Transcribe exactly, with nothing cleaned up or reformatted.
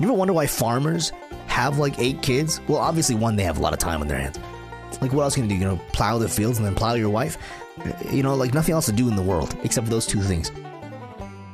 You ever wonder why farmers have like eight kids? Well, obviously, one, they have a lot of time on their hands. Like, what else can you do? You know, plow the fields and then plow your wife? You know, like nothing else to do in the world except for those two things.